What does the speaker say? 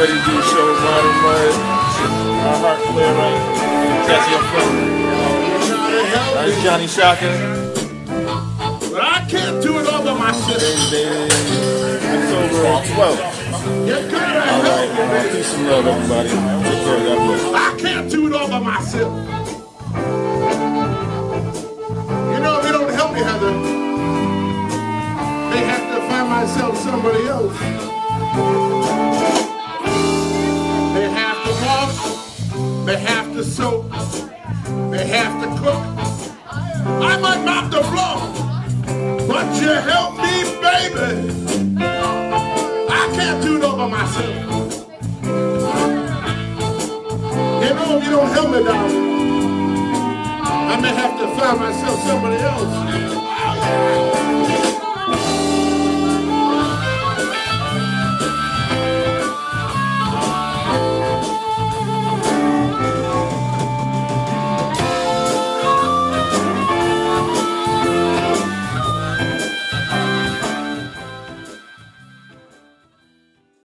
Freddie G Show, Modern Mud, our heart playwright, Jesse up front. That's Johnny Shocker. But I can't do it all by myself. October 12th. You're good at All right, help, baby. peace and love, everybody. Take care, God bless. I can't do it all by myself. You know, if you don't help me, Heather, they have to find myself somebody else. They have to wash, they have to soak, they have to cook. I might mop the floor, but you help me, baby. I can't do it all by myself. You know, if you don't help me, darling, I may have to find myself somebody else.